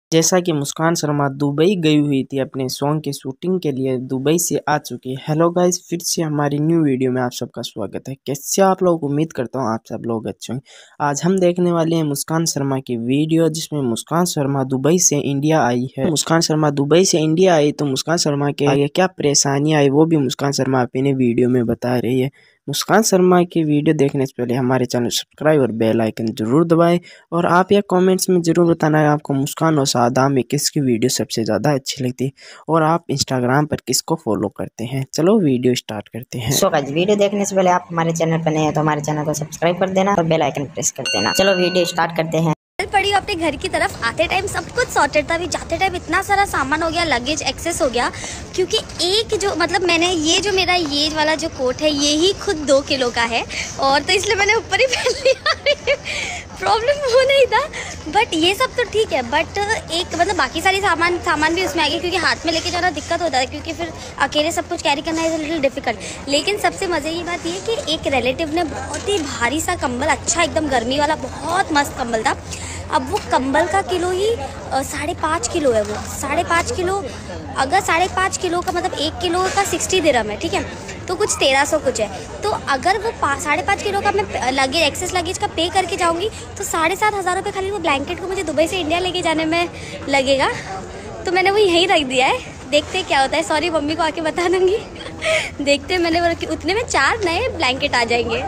जैसा कि मुस्कान शर्मा दुबई गई हुई थी अपने सॉन्ग की शूटिंग के लिए, दुबई से आ चुकी है। हेलो गाइस, फिर से हमारी न्यू वीडियो में आप सबका स्वागत है। कैसे आप लोग, उम्मीद करता हूँ आप सब लोग अच्छे होंगे। आज हम देखने वाले हैं मुस्कान शर्मा की वीडियो, जिसमें मुस्कान शर्मा दुबई से इंडिया आई है। मुस्कान शर्मा दुबई से इंडिया आई तो मुस्कान शर्मा के आगे क्या परेशानियां आई वो भी मुस्कान शर्मा अपने वीडियो में बता रही है। मुस्कान शर्मा की वीडियो देखने से पहले हमारे चैनल सब्सक्राइब और बेल आइकन जरूर दबाएं। और आप यह कमेंट्स में ज़रूर बताना है आपको मुस्कान और सादा में किसकी वीडियो सबसे ज़्यादा अच्छी लगती है, और आप इंस्टाग्राम पर किसको फॉलो करते हैं। चलो वीडियो स्टार्ट करते हैं। सो गाइस, वीडियो देखने से पहले आप हमारे चैनल पर नए हैं तो हमारे चैनल को सब्सक्राइब कर देना और बेल आइकन प्रेस कर देना। चलो वीडियो स्टार्ट करते हैं। पड़ी अपने घर की तरफ, आते टाइम सब कुछ सॉर्टेड था, अभी जाते टाइम इतना सारा सामान हो गया, लगेज एक्सेस हो गया। क्योंकि एक जो मतलब मैंने ये जो मेरा ये वाला जो कोट है ये ही खुद 2 किलो का है, और तो इसलिए मैंने ऊपर ही पहन लिया। प्रॉब्लम वो नहीं था, बट ये सब तो ठीक है। बट एक मतलब बाकी सारी सामान भी उसमें आ गए, क्योंकि हाथ में लेके जाना दिक्कत होता है, क्योंकि फिर अकेले सब कुछ कैरी करना इज लिटिल डिफिकल्ट। लेकिन सबसे मज़े की बात ये कि एक रिलेटिव ने बहुत ही भारी सा कंबल, अच्छा एकदम गर्मी वाला बहुत मस्त कंबल था। अब वो कंबल का किलो ही 5.5 किलो है। वो 5.5 किलो, अगर 5.5 किलो का मतलब 1 किलो का 60 दिरहम है, ठीक है, तो कुछ 1300 कुछ है। तो अगर वो 5.5 किलो का मैं लगेज, एक्सेस लगेज का पे करके जाऊंगी तो 7,500 रुपये खाली वो ब्लैंकेट को मुझे दुबई से इंडिया लेके जाने में लगेगा। तो मैंने वो यहीं रख दिया है, देखते क्या होता है। सॉरी, मम्मी को आके बता दूँगी। देखते मैंने उतने में 4 नए ब्लैंकेट आ जाएंगे।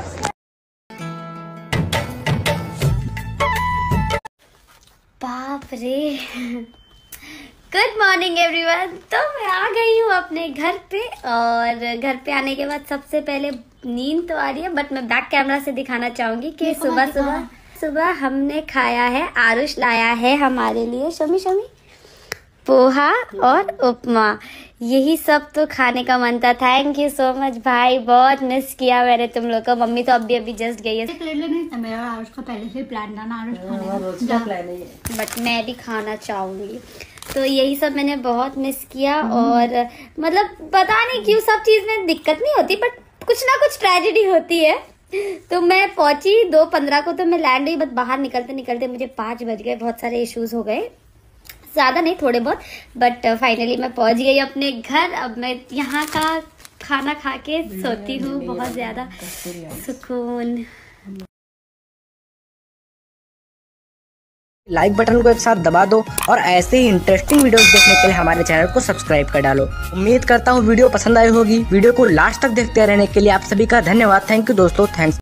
बाप रे। Good morning everyone. तो मैं आ गई हूँ अपने घर पे, और घर पे आने के बाद सबसे पहले नींद तो आ रही है, बट मैं बैक कैमरा से दिखाना चाहूंगी कि सुबह हमने खाया है, आरुष लाया है हमारे लिए शमी पोहा और उपमा। यही सब तो खाने का मन था। थैंक यू सो मच भाई, बहुत मिस किया मैंने तुम लोग को। मम्मी तो अभी जस्ट गई है। प्लेट नहीं था मेरा, आरुष का पहले से प्लान था ना, आरुष खाने का, बट मैं भी खाना चाहूंगी। तो यही सब मैंने बहुत मिस किया। और मतलब पता नहीं क्यों सब चीज में दिक्कत नहीं होती, बट कुछ ना कुछ ट्रेजेडी होती है। तो मैं पहुंची 2:15 को, तो मैं लैंड हुई, बट बाहर निकलते मुझे 5 बज गए। बहुत सारे इश्यूज हो गए, ज़्यादा नहीं, थोड़े बहुत, बट फाइनली मैं पहुंच गई अपने घर। अब मैं यहाँ का खाना खा के सोती हूँ, बहुत ज़्यादा सुकून। लाइक बटन को एक साथ दबा दो और ऐसे ही इंटरेस्टिंग वीडियोस देखने के लिए हमारे चैनल को सब्सक्राइब कर डालो। उम्मीद करता हूँ वीडियो पसंद आई होगी। वीडियो को लास्ट तक देखते रहने के लिए आप सभी का धन्यवाद। थैंक यू दोस्तों, थैंक्स।